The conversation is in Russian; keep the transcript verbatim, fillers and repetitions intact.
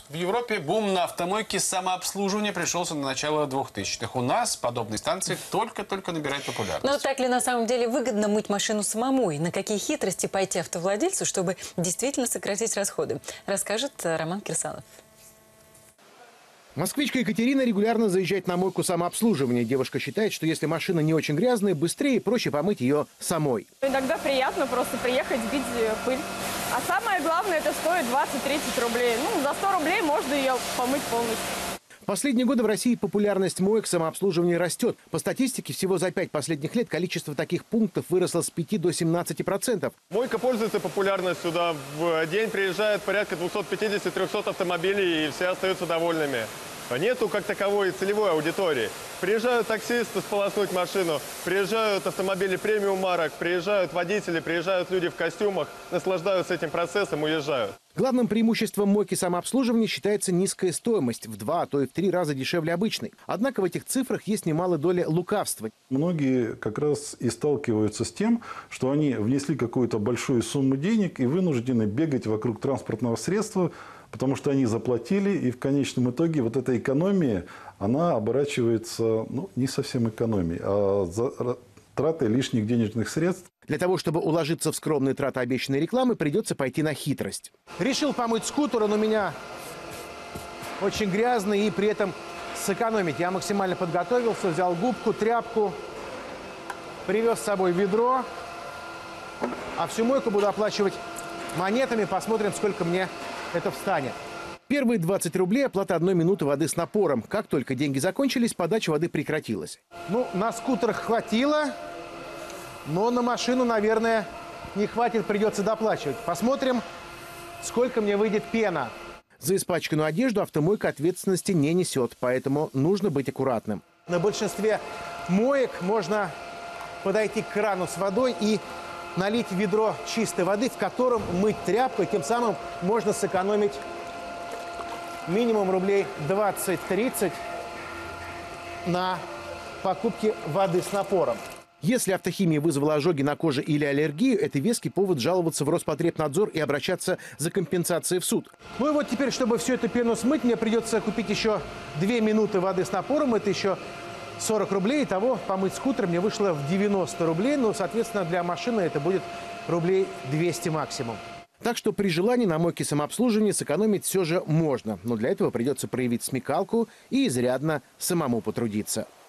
В Европе бум на автомойки самообслуживания пришелся на начало двухтысячных. У нас подобные станции только-только набирают популярность. Но так ли на самом деле выгодно мыть машину самому? И на какие хитрости пойти автовладельцу, чтобы действительно сократить расходы? Расскажет Роман Кирсанов. Москвичка Екатерина регулярно заезжает на мойку самообслуживания. Девушка считает, что если машина не очень грязная, быстрее и проще помыть ее самой. Иногда приятно просто приехать, сбить пыль. А самое главное, это стоит двадцать-тридцать рублей. Ну, за сто рублей можно ее помыть полностью. В последние годы в России популярность моек самообслуживания растет. По статистике, всего за пять последних лет количество таких пунктов выросло с пяти до семнадцати процентов. Мойка пользуется популярностью. Сюда в день приезжает порядка двухсот пятидесяти — трёхсот автомобилей, и все остаются довольными. Нету как таковой целевой аудитории. Приезжают таксисты сполоснуть машину, приезжают автомобили премиум марок, приезжают водители, приезжают люди в костюмах, наслаждаются этим процессом, уезжают. Главным преимуществом мойки самообслуживания считается низкая стоимость, в два, а то и в три раза дешевле обычной. Однако в этих цифрах есть немалая доля лукавства. Многие как раз и сталкиваются с тем, что они внесли какую-то большую сумму денег и вынуждены бегать вокруг транспортного средства, потому что они заплатили, и в конечном итоге вот эта экономия, она оборачивается, ну, не совсем экономией, а за тратой лишних денежных средств. Для того, чтобы уложиться в скромные траты обещанной рекламы, придется пойти на хитрость. Решил помыть скутер, он у меня очень грязный, и при этом сэкономить. Я максимально подготовился, взял губку, тряпку, привез с собой ведро, а всю мойку буду оплачивать монетами. Посмотрим, сколько мне это встанет. Первые двадцать рублей – оплата одной минуты воды с напором. Как только деньги закончились, подача воды прекратилась. Ну, на скутер хватило, но на машину, наверное, не хватит, придется доплачивать. Посмотрим, сколько мне выйдет пена. За испачканную одежду автомойка ответственности не несет, поэтому нужно быть аккуратным. На большинстве моек можно подойти к крану с водой и налить ведро чистой воды, в котором мыть тряпкой. Тем самым можно сэкономить минимум рублей двадцать-тридцать на покупке воды с напором. Если автохимия вызвала ожоги на коже или аллергию, это веский повод жаловаться в Роспотребнадзор и обращаться за компенсацией в суд. Ну и вот теперь, чтобы всю эту пену смыть, мне придется купить еще две минуты воды с напором. Это еще сорок рублей. Итого помыть скутер мне вышло в девяносто рублей. Ну, соответственно, для машины это будет рублей двести максимум. Так что при желании на мойке самообслуживания сэкономить все же можно. Но для этого придется проявить смекалку и изрядно самому потрудиться.